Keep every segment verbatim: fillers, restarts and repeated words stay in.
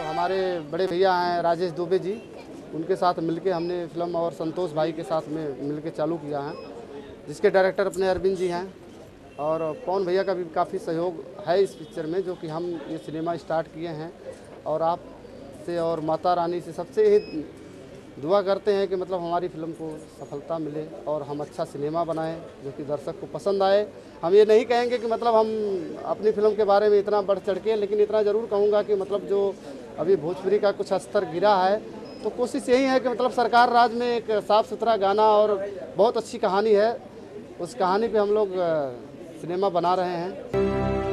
हमारे बड़े भैया हैं राजेश दुबे जी, उनके साथ मिलके हमने फिल्म और संतोष भाई के साथ में मिलके चालू किया है, जिसके डायरेक्टर अपने अरविंद जी हैं। और पवन भैया का भी काफ़ी सहयोग है इस पिक्चर में, जो कि हम ये सिनेमा स्टार्ट किए हैं। और आप से और माता रानी से सबसे ही दुआ करते हैं कि मतलब हमारी फिल्म को सफलता मिले और हम अच्छा सिनेमा बनाएं जो कि दर्शक को पसंद आए। हम ये नहीं कहेंगे कि मतलब हम अपनी फिल्म के बारे में इतना बढ़ चढ़ के, लेकिन इतना ज़रूर कहूँगा कि मतलब जो अभी भोजपुरी का कुछ स्तर गिरा है, तो कोशिश यही है कि मतलब सरकार राज में एक साफ़ सुथरा गाना और बहुत अच्छी कहानी है, उस कहानी पे हम लोग सिनेमा बना रहे हैं।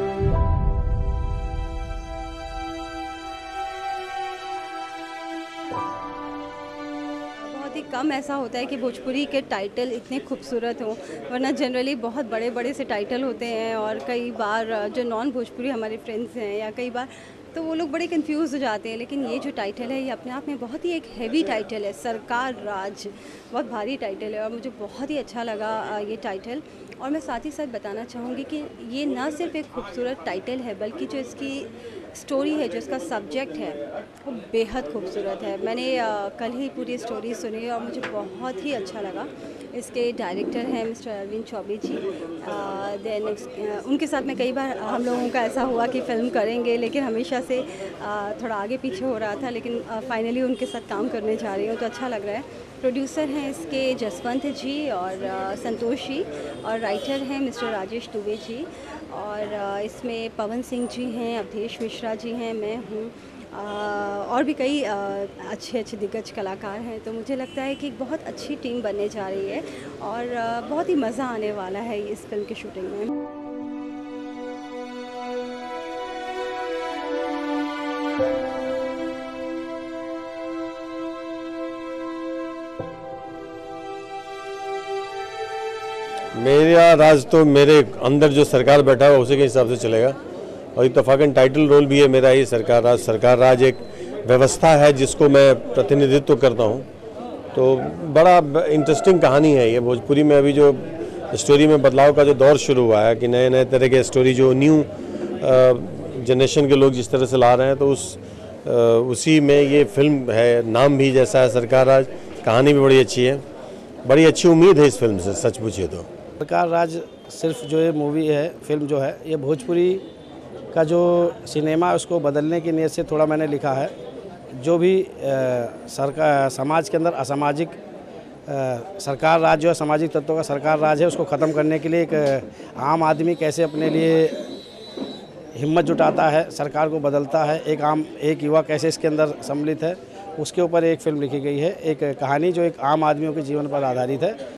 कम ऐसा होता है कि भोजपुरी के टाइटल इतने खूबसूरत हों, वरना जनरली बहुत बड़े बड़े से टाइटल होते हैं। और कई बार जो नॉन भोजपुरी हमारे फ्रेंड्स हैं या कई बार तो वो लोग बड़े कंफ्यूज हो जाते हैं। लेकिन ये जो टाइटल है ये अपने आप में बहुत ही एक हैवी टाइटल है, सरकार राज, बहुत भारी टाइटल है और मुझे बहुत ही अच्छा लगा ये टाइटल। और मैं साथ ही साथ बताना चाहूँगी कि ये ना सिर्फ एक खूबसूरत टाइटल है, बल्कि जो इसकी स्टोरी है, जो इसका सब्जेक्ट है, वो बेहद खूबसूरत है। मैंने आ, कल ही पूरी स्टोरी सुनी और मुझे बहुत ही अच्छा लगा। इसके डायरेक्टर हैं मिस्टर अरविंद चौबे जी। देन उनके साथ में कई बार हम लोगों का ऐसा हुआ कि फ़िल्म करेंगे, लेकिन हमेशा से आ, थोड़ा आगे पीछे हो रहा था, लेकिन फाइनली उनके साथ काम करने जा रही हूँ तो अच्छा लग रहा है। प्रोड्यूसर हैं इसके जसवंत जी और आ, संतोष जी, और राइटर हैं मिस्टर राजेश दुबे जी, और आ, इसमें पवन सिंह जी हैं, अवधेश मिश्रा जी हैं, मैं हूँ, और भी कई आ, अच्छे अच्छे दिग्गज कलाकार हैं। तो मुझे लगता है कि एक बहुत अच्छी टीम बनने जा रही है और आ, बहुत ही मज़ा आने वाला है इस फिल्म की शूटिंग में। मेरा राज तो मेरे अंदर जो सरकार बैठा है उसी के हिसाब से चलेगा, और इत्तफाकन टाइटल रोल भी है मेरा ही, सरकार राज। सरकार राज एक व्यवस्था है जिसको मैं प्रतिनिधित्व करता हूँ। तो बड़ा इंटरेस्टिंग कहानी है ये। भोजपुरी में अभी जो स्टोरी में बदलाव का जो दौर शुरू हुआ है कि नए नए तरह के स्टोरी जो न्यू जनरेशन के लोग जिस तरह से ला रहे हैं, तो उस आ, उसी में ये फिल्म है। नाम भी जैसा है सरकार राज, कहानी भी बड़ी अच्छी है, बड़ी अच्छी उम्मीद है इस फिल्म से, सच पूछिए तो। सरकार राज सिर्फ जो ये मूवी है, फिल्म जो है, ये भोजपुरी का जो सिनेमा है उसको बदलने की नीयत से थोड़ा मैंने लिखा है। जो भी सरकार समाज के अंदर असामाजिक सरकार राज जो है, सामाजिक तत्वों का सरकार राज है, उसको ख़त्म करने के लिए एक आम आदमी कैसे अपने लिए हिम्मत जुटाता है, सरकार को बदलता है, एक आम एक युवा कैसे इसके अंदर सम्मिलित है, उसके ऊपर एक फ़िल्म लिखी गई है। एक कहानी जो एक आम आदमियों के जीवन पर आधारित है।